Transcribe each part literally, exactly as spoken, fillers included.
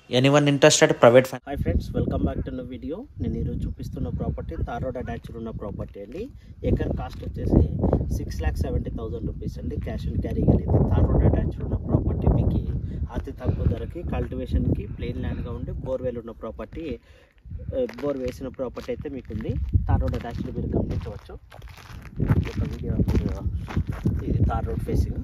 Anyone interested private. Hi friends, welcome back to the video. నేను ఈరోజు చూపిస్తున్న property tar road attached ఉన్న property అండి. ఎకర్ కాస్ట్ వచ్చేసి six lakh seventy thousand rupees అండి. క్యాష్ అండ్ క్యారీ కలిగితే తార్ రోడ్ అటాచ్డ్ ఉన్న ప్రాపర్టీ మీకు అతి తక్కువ ధరకి కల్టివేషన్కి ప్లెయిన్ ల్యాండ్గా ఉండి బోర్వెల్ ఉన్న ప్రాపర్టీ, బోర్ వేసిన ప్రాపర్టీ అయితే మీకు ఉంది. తార్ రోడ్ అటాచ్డ్ మీరు గమనించవచ్చు. ఒక వీడియో ఇది తార్ రోడ్ ఫేసింగ్.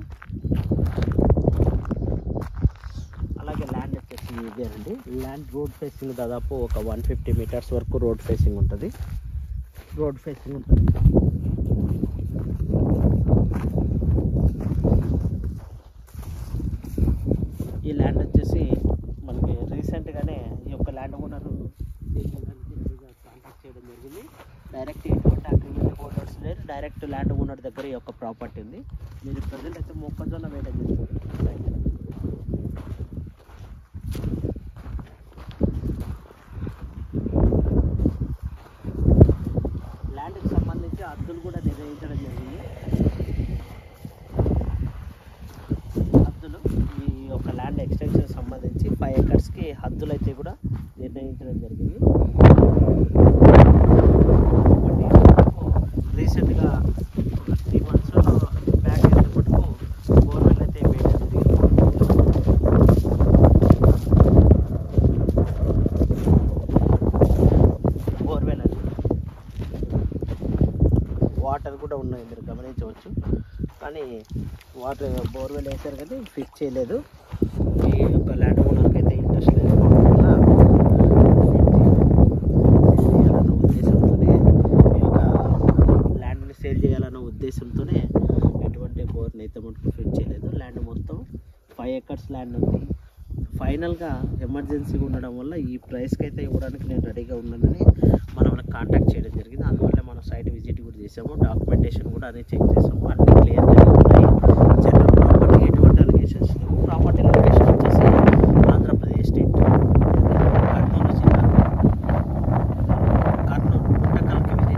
అలాగే ల్యాండ్ వచ్చేసి ఇదేనండి. ల్యాండ్ రోడ్ ఫేసింగ్ దాదాపు ఒక వన్ ఫిఫ్టీ మీటర్స్ వరకు రోడ్ ఫేసింగ్ ఉంటుంది. రోడ్ ఫేసింగ్ ఉంటుంది. ఈ ల్యాండ్ వచ్చేసి మనకి రీసెంట్గానే ఈ యొక్క ల్యాండ్ ఓనర్ కాంటాక్ట్ చేయడం జరిగింది. డైరెక్ట్ ఎటువంటి అగ్రిమెంట్ హోల్డర్స్ లేదు. డైరెక్ట్ ల్యాండ్ ఓనర్ దగ్గర ఈ యొక్క ప్రాపర్టీ ఉంది. మీరు ప్రజెంట్ అయితే మొక్కజొన్న వేయడం జరిగింది. ల్యాండ్కి సంబంధించి హద్దులు కూడా నిర్ణయించడం జరిగింది. హద్దులు ఈ యొక్క ల్యాండ్ ఎక్స్టెన్షన్ సంబంధించి ఫైవ్ ఎకర్స్కి హద్దులు అయితే కూడా నిర్ణయించడం జరిగింది. రీసెంట్గా ఒక త్రీ మంత్స్ బ్యాక్ అయితే మటుకు గవర్నమెంట్ అయితే వేయడం జరిగింది. బోర్వెల్ అని వాటర్ కూడా ఉన్నాయి, మీరు గమనించవచ్చు. కానీ వాటర్ బోర్వెల్ వేసారు కానీ ఫిక్స్ చేయలేదు. ఈ యొక్క ల్యాండ్ ఓనర్కి అయితే ఇంట్రెస్ట్ లేదు చేయాలన్న ఉద్దేశంతోనే, ఈ యొక్క ల్యాండ్ని సేల్ చేయాలన్న ఉద్దేశంతోనే ఎటువంటి బోర్ని అయితే మటుకు ఫిట్ చేయలేదు. ల్యాండ్ మొత్తం ఫైవ్ ఎకర్స్ ల్యాండ్ ఉంది. ఫైనల్గా ఎమర్జెన్సీగా ఉండడం వల్ల ఈ ప్రైస్కి అయితే ఇవ్వడానికి నేను రెడీగా ఉన్నానని మనం మనకు కాంటాక్ట్ చేయడం జరిగింది. అందువల్ల మనం సైట్ విజిట్ కూడా చేసాము. డాక్యుమెంటేషన్ కూడా అనేది చెక్ చేసాము. అన్నీ క్లియర్గా ఉన్నాయి. జనరల్ ప్రాపర్టీ ఎటువంటి అలిగేషన్స్ లేవు. ప్రాపర్టీ లొకేషన్ వచ్చేసి ఆంధ్రప్రదేశ్ స్టేట్ కర్నూలు జిల్లా, కర్నూలు గుంటకల్కి ట్వంటీ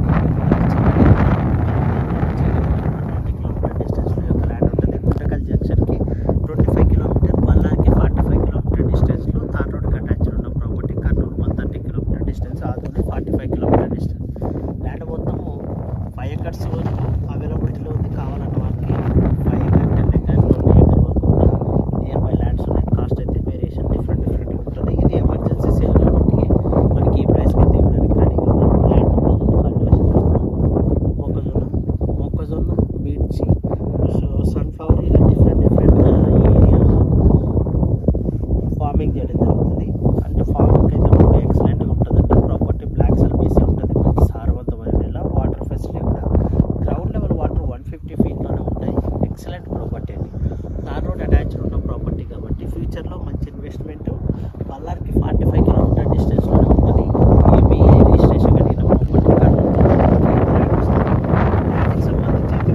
కిలోమీటర్ డిస్టెన్స్లో యొక్క ల్యాండ్ ఉంటుంది. గుంటకల్ జంక్షన్కి ట్వంటీ ఫైవ్ కిలోమీటర్, బల్లాకి ఫార్టీ ఫైవ్ కిలోమీటర్ డిస్టెన్స్లో తార్ రోడ్కి అటాచ్డ్ ఉన్న property. Kurnool one thirty kilometre distance, Adoni forty five kilometre distance. Land మొత్తము ఫైవ్ ఎకర్స్ వరకు అవైలబిలిటీలో ఉంది. కావాలన్న వాళ్ళకి five acre, ten acre, twenty acre వరకు ఉన్న నియర్ బై ల్యాండ్స్ ఉన్నాయి. కాస్ట్ అయితే వేరియేషన్ డిఫరెంట్ డిఫరెంట్ ఉంటుంది. ఇది ఎమర్జెన్సీ సేల్ కాబట్టి మనకి ఈ ప్రైస్కి అయితే ఇవ్వడానికి రెడీగా ఉన్నాం. ల్యాండ్ కల్టివేషన్ మొక్కజొన్న మొక్కజొన్న మిర్చి, సన్ఫ్లవర్, ఇలా డిఫరెంట్ డిఫరెంట్ ఏరియాలో ఫార్మింగ్ చేయడం జరుగుతుంది. అంటే ఫార్మింగ్ అయితే మనకి ఎక్సలెంట్గా ఉంటుందండి. ప్రాపర్టీ బ్లాక్ సాయిల్ బేస్ ఉంటుంది. మంచి సారవంతమైన నేల, వాటర్ ఫెసిలిటీ కూడా ground level water one fifty ఫీట్లోనే ఉంటాయి. ఎక్సలెంట్ ప్రాపర్టీ అండి. తార్ రోడ్ అటాచ్డ్ ఉన్న ప్రాపర్టీ కాబట్టి ఫ్యూచర్లో మంచి ఇన్వెస్ట్మెంట్. బల్లార్కి ఫార్టీ ఫైవ్ కిలోమీటర్ డిస్టెన్స్లోనే ఉంటుంది. ఏపీఐ రిజిస్ట్రేషన్ కలిగిన ప్రాపర్టీ. ల్యాండ్కి సంబంధించి అయితే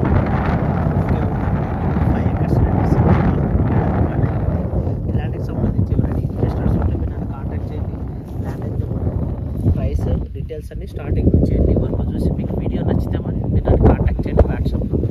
ఫైవ్ ఎకర్స్ ఈ ల్యాండ్కి సంబంధించి ఎవరైనా ఇన్వెస్టర్స్ ఉంటే మీరు నన్ను కాంటాక్ట్ చేయండి. ల్యాండ్ అయితే ప్రైస్ డీటెయిల్స్ అన్ని స్టార్టింగ్ నుంచి చేయండి. వరకు చూసి మీకు వీడియో నచ్చితే మరి మీరు నన్ను కాంటాక్ట్ చేయండి వాట్సాప్లో.